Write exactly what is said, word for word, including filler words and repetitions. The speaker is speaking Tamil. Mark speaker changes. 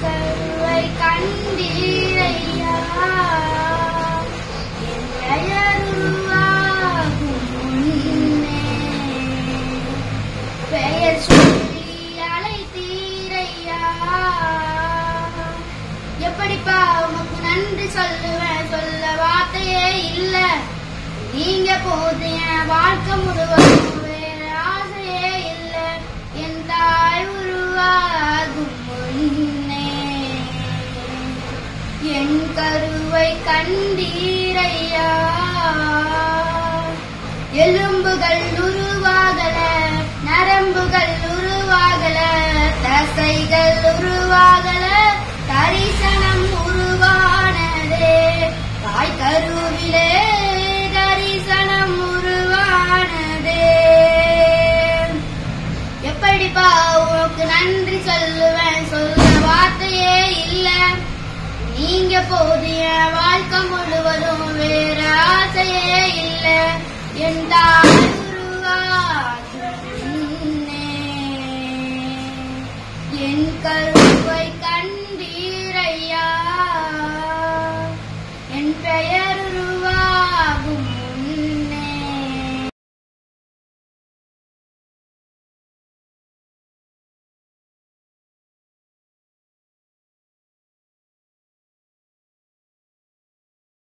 Speaker 1: கருவை கண்டீரையா என் பெயர் உருவாகும் முன்னே பெயர் சொல்லி அழைத்தீரையா எப்படிப்பா உமக்கு நன்றி சொல்லுவேன் சொல்ல வார்த்தையே இல்ல நீங்க போது என் வாழ்க்கை முழுவதும் வேற ஆசையே இல்ல என் தாய் உருவாகும் முன்னே என் கருவை கண்டீரையா எலும்புகள் உருவாகல நரம்புகள் உருவாகல தசைகள் உருவாகல தரிசனம் உருவானதே தாய் கருவிலே தரிசனம் உருவானதே எப்படிப்பா உனக்கு நன்றி சொல்லுவேன் சொல்ல வார்த்தையே இல்ல நீங்க போதிய வாழ்க்கை முழுவதும் வேற ஆசையே இல்ல என் தாய் உருவாகும் முன்னே என் கரு